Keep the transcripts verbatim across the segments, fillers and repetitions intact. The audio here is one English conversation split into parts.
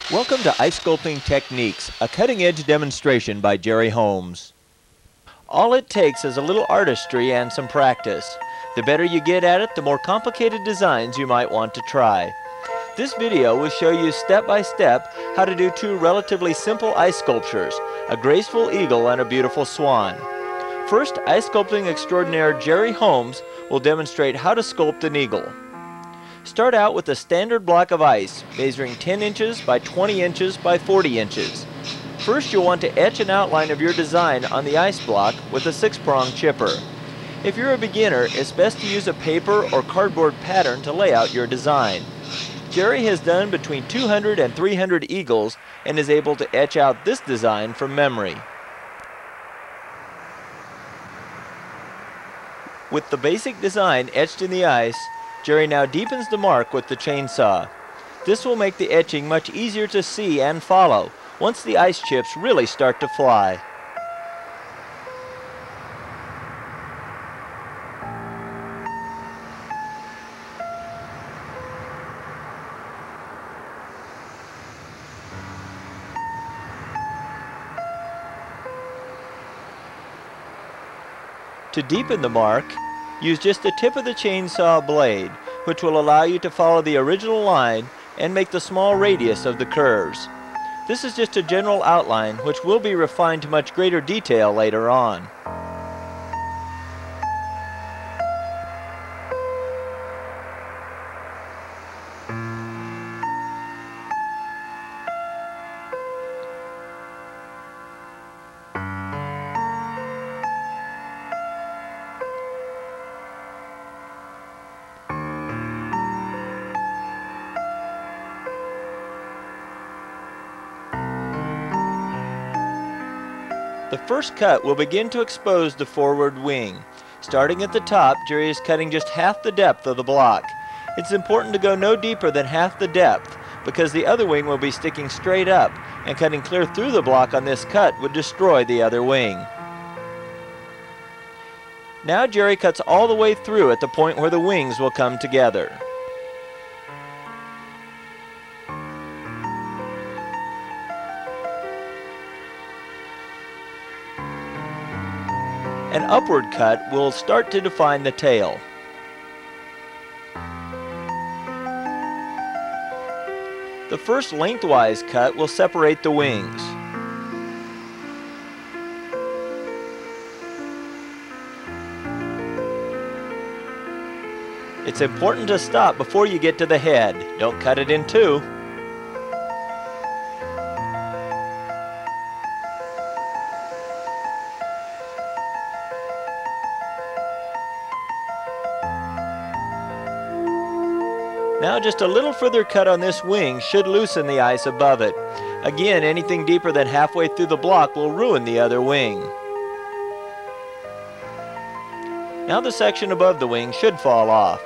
Welcome to Ice Sculpting Techniques, a cutting-edge demonstration by Jerry Holmes. All it takes is a little artistry and some practice. The better you get at it, the more complicated designs you might want to try. This video will show you step by step how to do two relatively simple ice sculptures, a graceful eagle and a beautiful swan. First, ice sculpting extraordinaire Jerry Holmes will demonstrate how to sculpt an eagle. Start out with a standard block of ice, measuring ten inches by twenty inches by forty inches. First, you'll want to etch an outline of your design on the ice block with a six-prong chipper. If you're a beginner, it's best to use a paper or cardboard pattern to lay out your design. Jerry has done between two hundred and three hundred eagles and is able to etch out this design from memory. With the basic design etched in the ice, Jerry now deepens the mark with the chainsaw. This will make the etching much easier to see and follow once the ice chips really start to fly. To deepen the mark, use just the tip of the chainsaw blade, which will allow you to follow the original line and make the small radius of the curves. This is just a general outline which will be refined to much greater detail later on. The first cut will begin to expose the forward wing. Starting at the top, Jerry is cutting just half the depth of the block. It's important to go no deeper than half the depth because the other wing will be sticking straight up, and cutting clear through the block on this cut would destroy the other wing. Now Jerry cuts all the way through at the point where the wings will come together. An upward cut will start to define the tail. The first lengthwise cut will separate the wings. It's important to stop before you get to the head. Don't cut it in two. Now just a little further cut on this wing should loosen the ice above it. Again, anything deeper than halfway through the block will ruin the other wing. Now the section above the wing should fall off.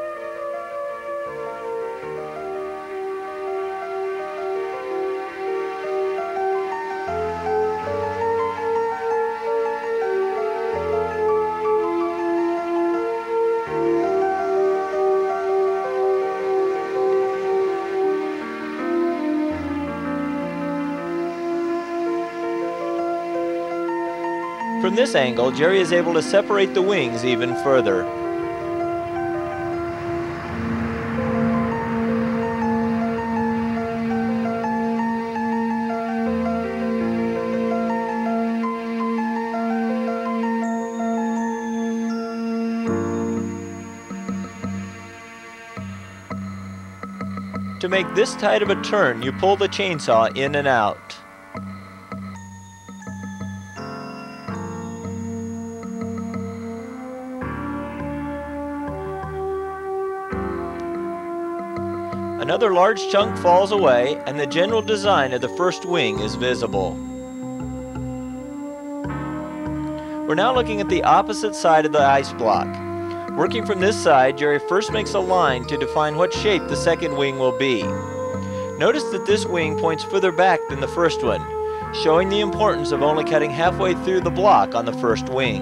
From this angle, Jerry is able to separate the wings even further. To make this tight of a turn, you pull the chainsaw in and out. Another large chunk falls away, and the general design of the first wing is visible. We're now looking at the opposite side of the ice block. Working from this side, Jerry first makes a line to define what shape the second wing will be. Notice that this wing points further back than the first one, showing the importance of only cutting halfway through the block on the first wing.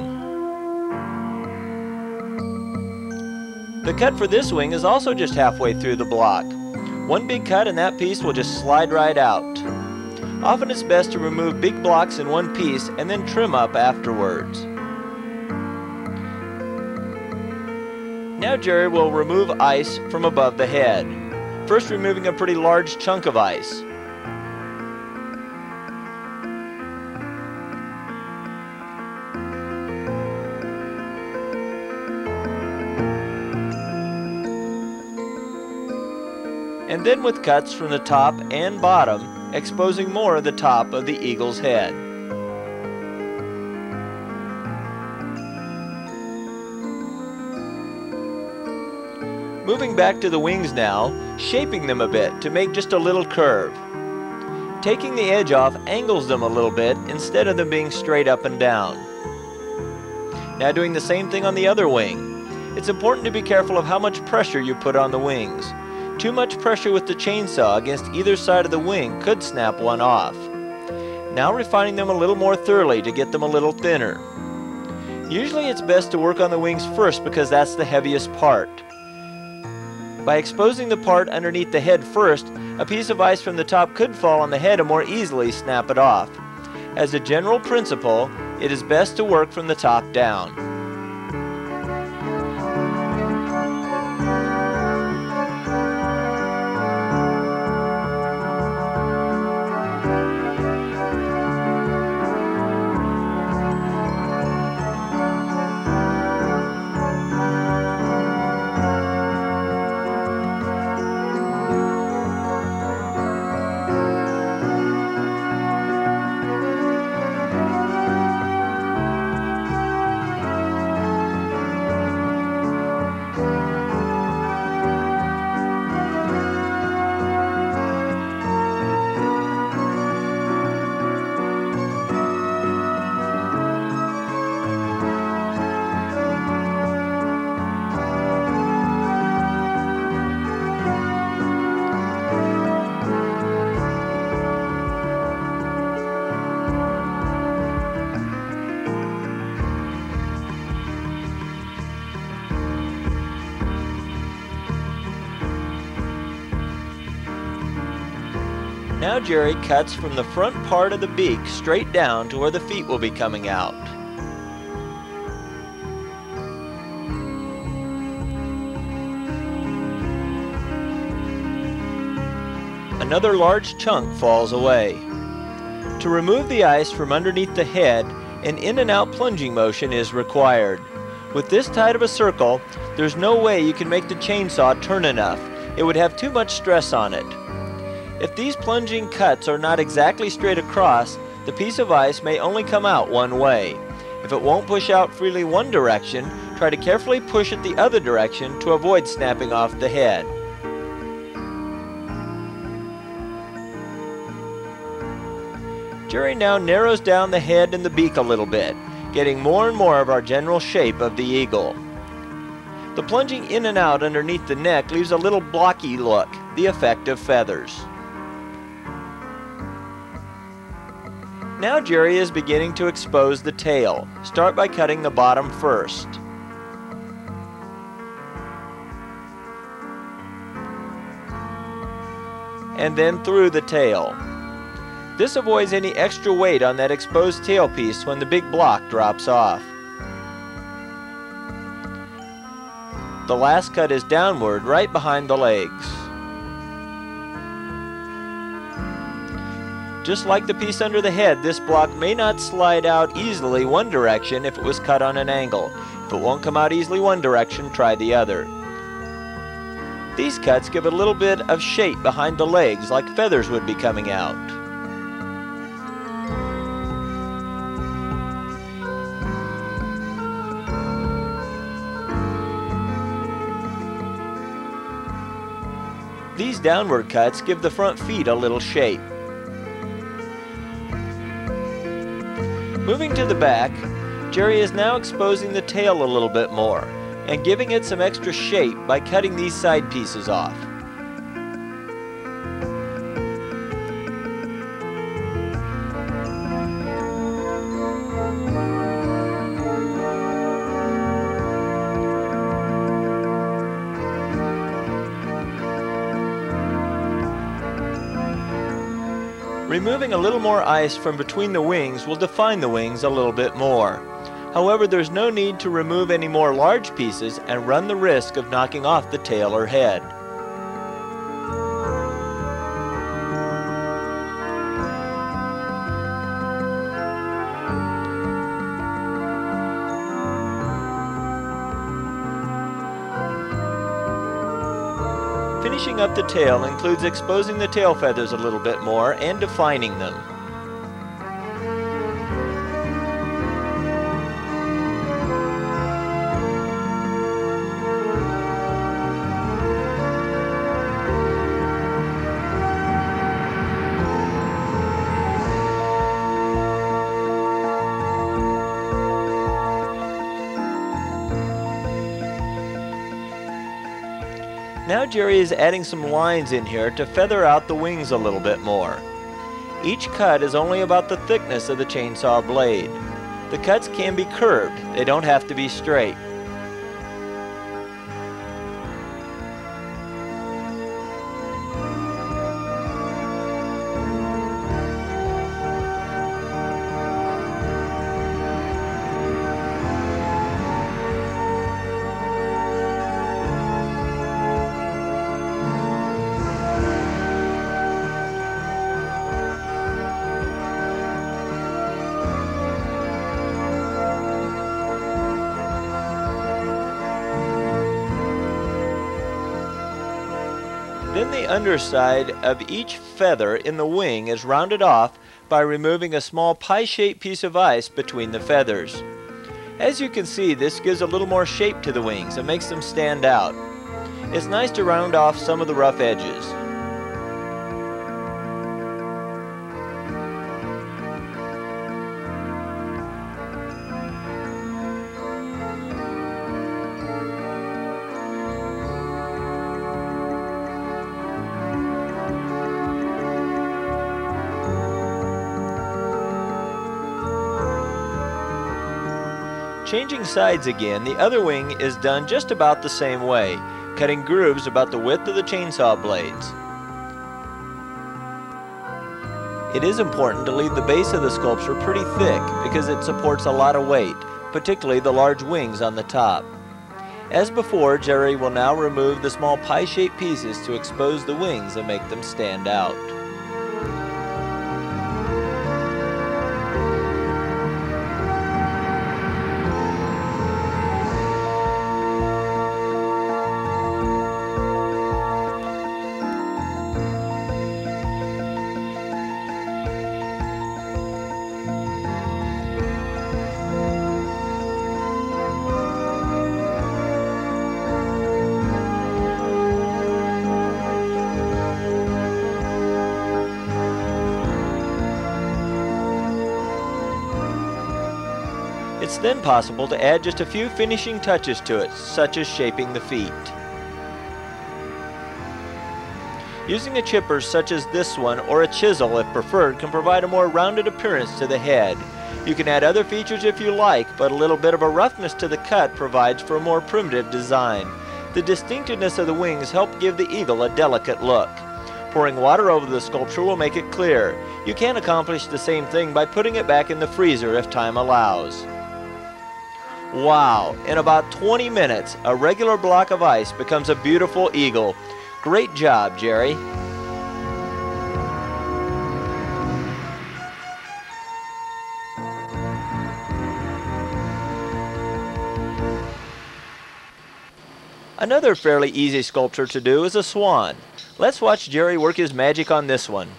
The cut for this wing is also just halfway through the block. One big cut and that piece will just slide right out. Often it's best to remove big blocks in one piece and then trim up afterwards. Now Jerry will remove ice from above the head, first removing a pretty large chunk of ice. And then with cuts from the top and bottom, exposing more of the top of the eagle's head. Moving back to the wings now, shaping them a bit to make just a little curve. Taking the edge off angles them a little bit instead of them being straight up and down. Now doing the same thing on the other wing. It's important to be careful of how much pressure you put on the wings. Too much pressure with the chainsaw against either side of the wing could snap one off. Now refining them a little more thoroughly to get them a little thinner. Usually it's best to work on the wings first because that's the heaviest part. By exposing the part underneath the head first, a piece of ice from the top could fall on the head and more easily snap it off. As a general principle, it is best to work from the top down. Now Jerry cuts from the front part of the beak straight down to where the feet will be coming out. Another large chunk falls away. To remove the ice from underneath the head, an in and out plunging motion is required. With this tight of a circle, there's no way you can make the chainsaw turn enough. It would have too much stress on it. If these plunging cuts are not exactly straight across, the piece of ice may only come out one way. If it won't push out freely one direction, try to carefully push it the other direction to avoid snapping off the head. Jerry now narrows down the head and the beak a little bit, getting more and more of our general shape of the eagle. The plunging in and out underneath the neck leaves a little blocky look, the effect of feathers. Now Jerry is beginning to expose the tail. Start by cutting the bottom first. And then through the tail. This avoids any extra weight on that exposed tail piece when the big block drops off. The last cut is downward, right behind the legs. Just like the piece under the head, this block may not slide out easily one direction if it was cut on an angle. If it won't come out easily one direction, try the other. These cuts give it a little bit of shape behind the legs, like feathers would be coming out. These downward cuts give the front feet a little shape. Moving to the back, Jerry is now exposing the tail a little bit more and giving it some extra shape by cutting these side pieces off. Removing a little more ice from between the wings will define the wings a little bit more. However, there's no need to remove any more large pieces and run the risk of knocking off the tail or head. Finishing up the tail includes exposing the tail feathers a little bit more and defining them. Now Jerry is adding some lines in here to feather out the wings a little bit more. Each cut is only about the thickness of the chainsaw blade. The cuts can be curved, they don't have to be straight. Then the underside of each feather in the wing is rounded off by removing a small pie-shaped piece of ice between the feathers. As you can see, this gives a little more shape to the wings and makes them stand out. It's nice to round off some of the rough edges. Changing sides again, the other wing is done just about the same way, cutting grooves about the width of the chainsaw blades. It is important to leave the base of the sculpture pretty thick because it supports a lot of weight, particularly the large wings on the top. As before, Jerry will now remove the small pie-shaped pieces to expose the wings and make them stand out. It's then possible to add just a few finishing touches to it, such as shaping the feet. Using a chipper such as this one, or a chisel if preferred, can provide a more rounded appearance to the head. You can add other features if you like, but a little bit of a roughness to the cut provides for a more primitive design. The distinctiveness of the wings help give the eagle a delicate look. Pouring water over the sculpture will make it clear. You can accomplish the same thing by putting it back in the freezer if time allows. Wow, in about twenty minutes, a regular block of ice becomes a beautiful eagle. Great job, Jerry. Another fairly easy sculpture to do is a swan. Let's watch Jerry work his magic on this one.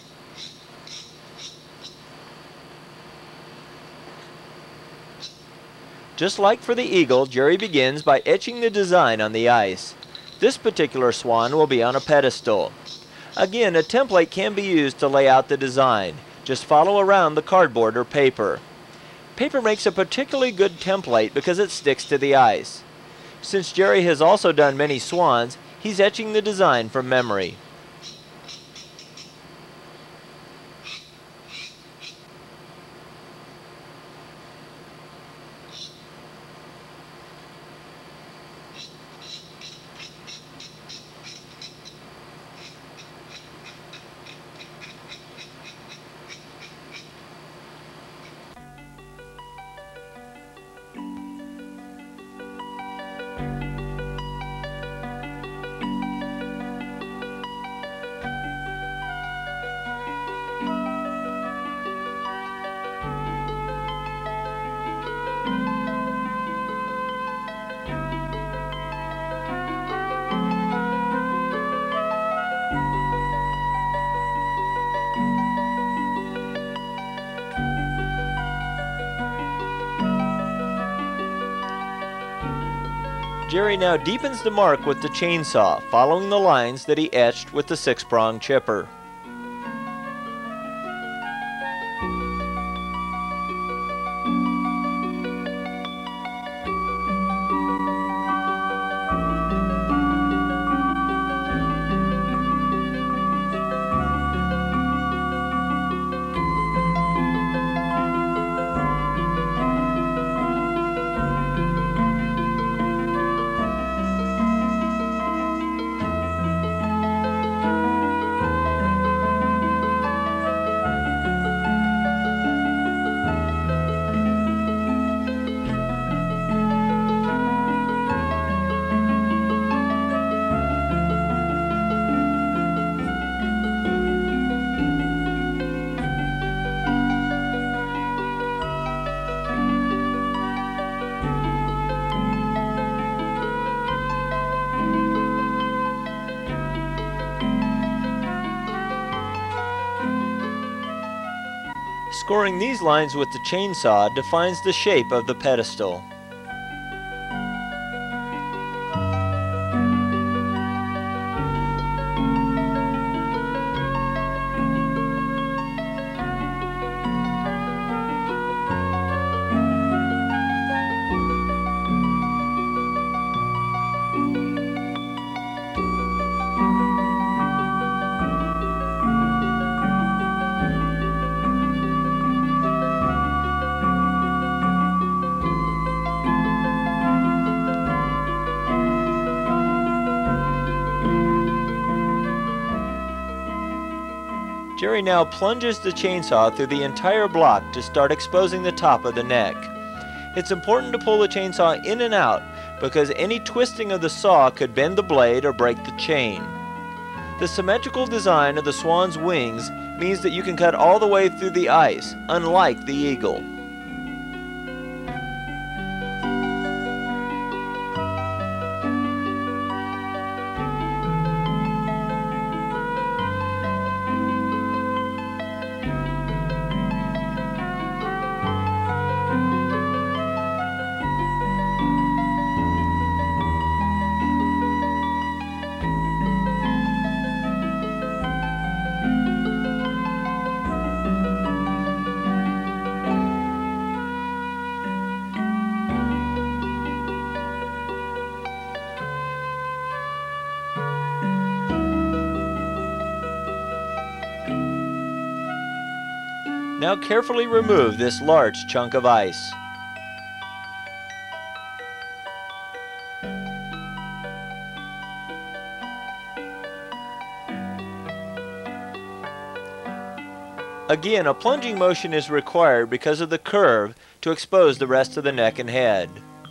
Just like for the eagle, Jerry begins by etching the design on the ice. This particular swan will be on a pedestal. Again, a template can be used to lay out the design. Just follow around the cardboard or paper. Paper makes a particularly good template because it sticks to the ice. Since Jerry has also done many swans, he's etching the design from memory. Jerry now deepens the mark with the chainsaw, following the lines that he etched with the six-prong chipper. Scoring these lines with the chainsaw defines the shape of the pedestal. Jerry now plunges the chainsaw through the entire block to start exposing the top of the neck. It's important to pull the chainsaw in and out because any twisting of the saw could bend the blade or break the chain. The symmetrical design of the swan's wings means that you can cut all the way through the ice, unlike the eagle. Now carefully remove this large chunk of ice. Again, a plunging motion is required because of the curve to expose the rest of the neck and head.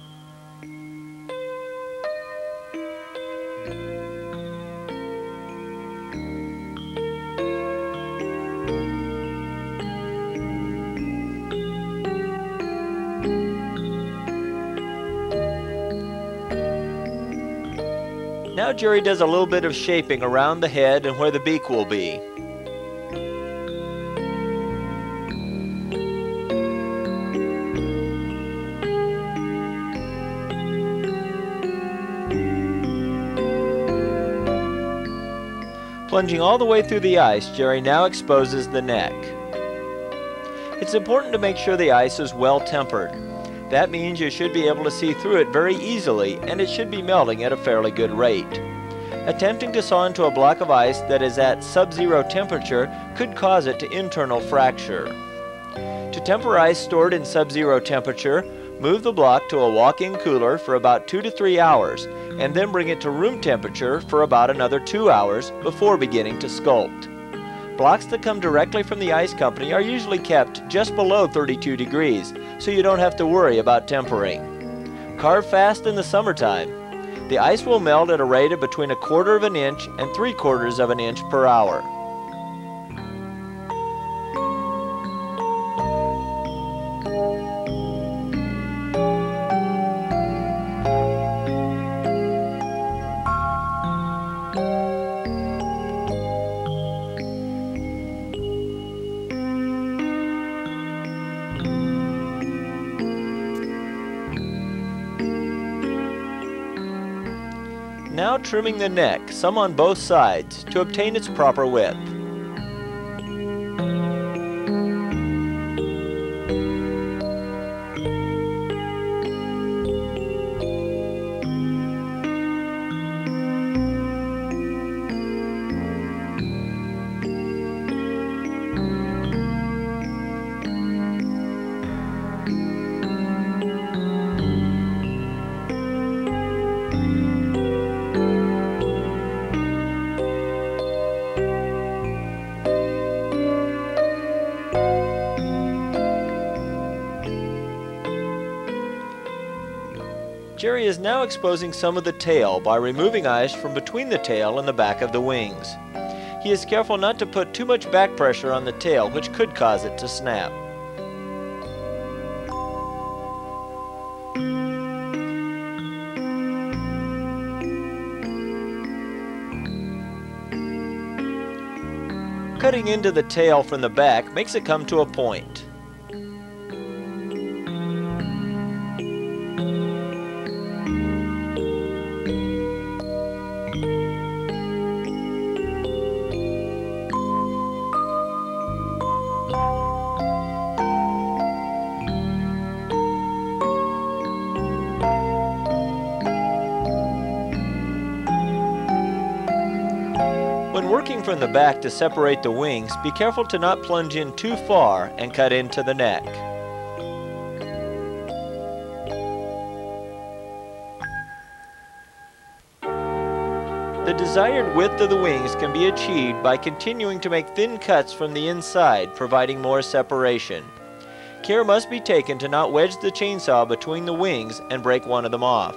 Now Jerry does a little bit of shaping around the head and where the beak will be. Plunging all the way through the ice, Jerry now exposes the neck. It's important to make sure the ice is well tempered. That means you should be able to see through it very easily, and it should be melting at a fairly good rate. Attempting to saw into a block of ice that is at sub-zero temperature could cause it to internal fracture. To temper ice stored in sub-zero temperature, move the block to a walk-in cooler for about two to three hours, and then bring it to room temperature for about another two hours before beginning to sculpt. Blocks that come directly from the ice company are usually kept just below thirty-two degrees, so you don't have to worry about tempering. Carve fast in the summertime. The ice will melt at a rate of between a quarter of an inch and three quarters of an inch per hour. now trimming the neck, some on both sides, to obtain its proper width. Jerry is now exposing some of the tail by removing ice from between the tail and the back of the wings. He is careful not to put too much back pressure on the tail, which could cause it to snap. Cutting into the tail from the back makes it come to a point. When working from the back to separate the wings, be careful to not plunge in too far and cut into the neck. The desired width of the wings can be achieved by continuing to make thin cuts from the inside, providing more separation. Care must be taken to not wedge the chainsaw between the wings and break one of them off.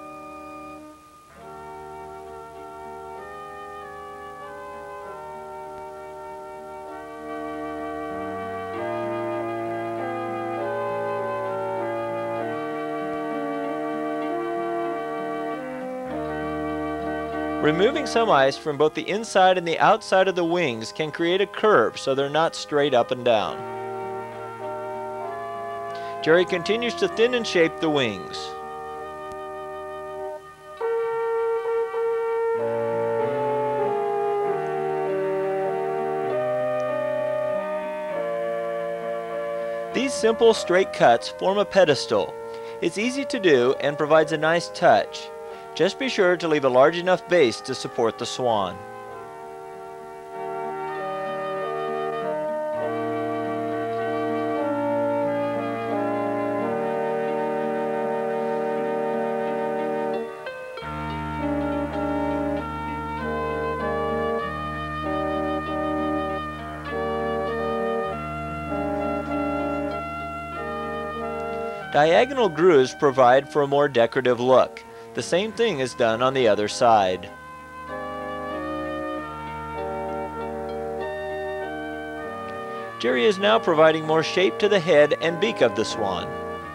Removing some ice from both the inside and the outside of the wings can create a curve so they're not straight up and down. Jerry continues to thin and shape the wings. These simple straight cuts form a pedestal. It's easy to do and provides a nice touch. Just be sure to leave a large enough base to support the swan. Diagonal grooves provide for a more decorative look. The same thing is done on the other side. Jerry is now providing more shape to the head and beak of the swan.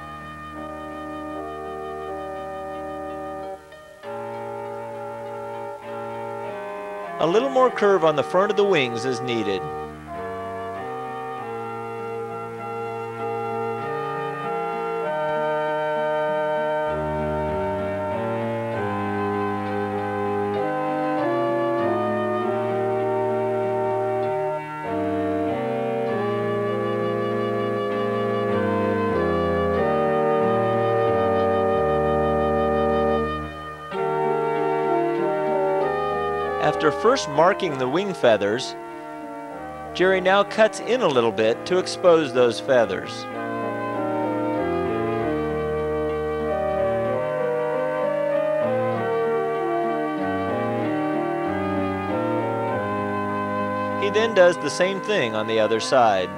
A little more curve on the front of the wings is needed. After first marking the wing feathers, Jerry now cuts in a little bit to expose those feathers. He then does the same thing on the other side.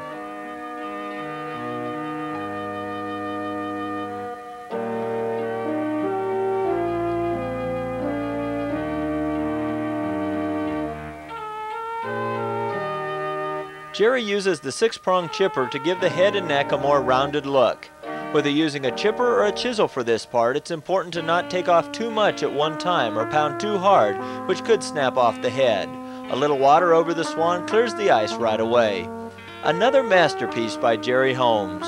Jerry uses the six-prong chipper to give the head and neck a more rounded look. Whether using a chipper or a chisel for this part, it's important to not take off too much at one time or pound too hard, which could snap off the head. A little water over the swan clears the ice right away. Another masterpiece by Jerry Holmes.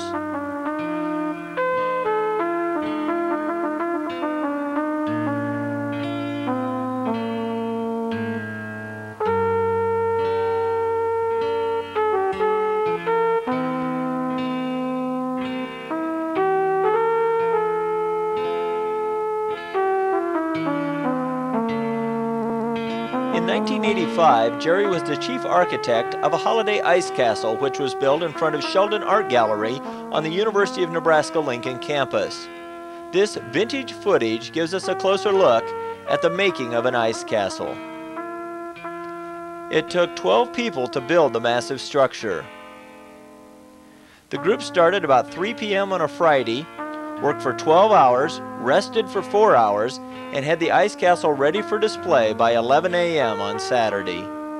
eighty-five, Jerry was the chief architect of a holiday ice castle which was built in front of Sheldon Art Gallery on the University of Nebraska-Lincoln campus. This vintage footage gives us a closer look at the making of an ice castle. It took twelve people to build the massive structure. The group started about three p m on a Friday, worked for twelve hours, rested for four hours, and had the ice castle ready for display by eleven a m on Saturday.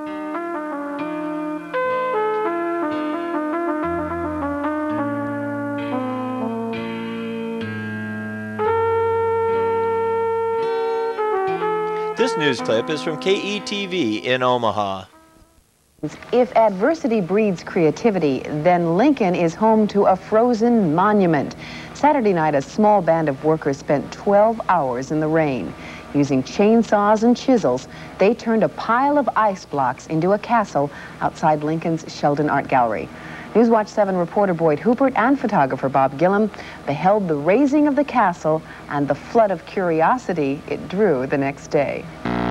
This news clip is from K E T V in Omaha. If adversity breeds creativity, then Lincoln is home to a frozen monument. Saturday night, a small band of workers spent twelve hours in the rain. Using chainsaws and chisels, they turned a pile of ice blocks into a castle outside Lincoln's Sheldon Art Gallery. Newswatch seven reporter Boyd Hoopert and photographer Bob Gillum beheld the raising of the castle and the flood of curiosity it drew the next day.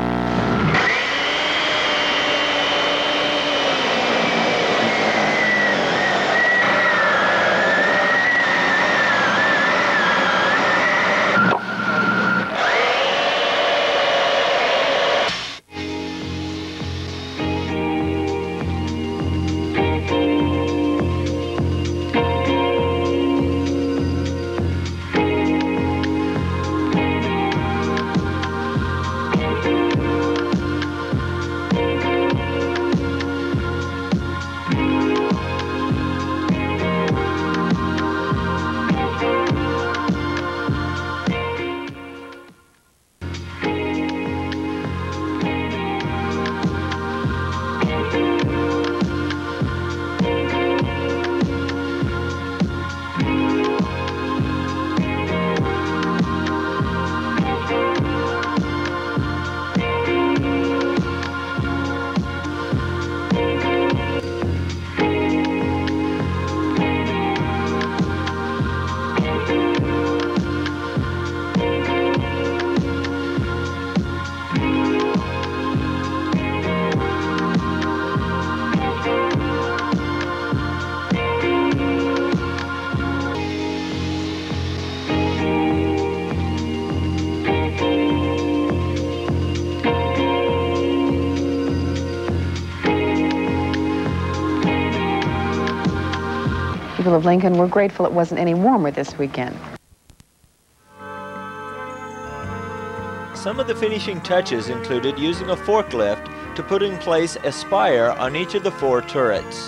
People of Lincoln were grateful it wasn't any warmer this weekend. Some of the finishing touches included using a forklift to put in place a spire on each of the four turrets.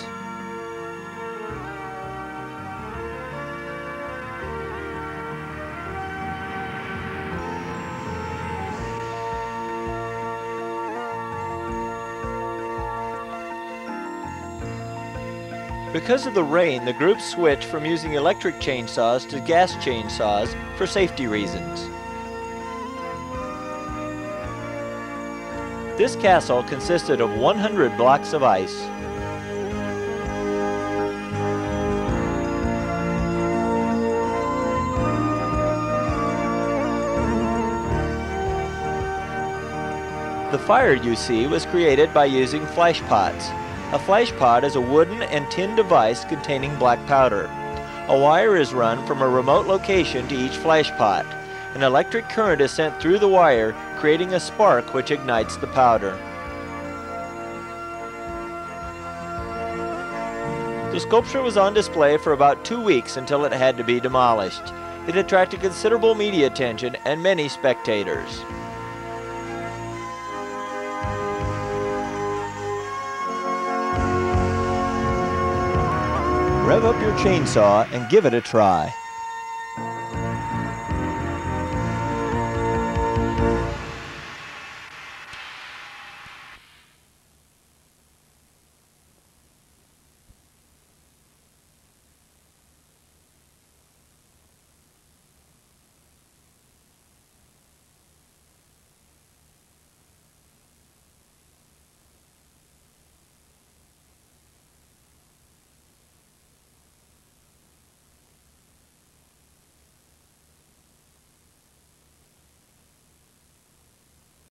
Because of the rain, the group switched from using electric chainsaws to gas chainsaws for safety reasons. This castle consisted of one hundred blocks of ice. The fire you see was created by using flash pots. A flash pot is a wooden and tin device containing black powder. A wire is run from a remote location to each flash pot. An electric current is sent through the wire, creating a spark which ignites the powder. The sculpture was on display for about two weeks until it had to be demolished. It attracted considerable media attention and many spectators. Rev up your chainsaw and give it a try.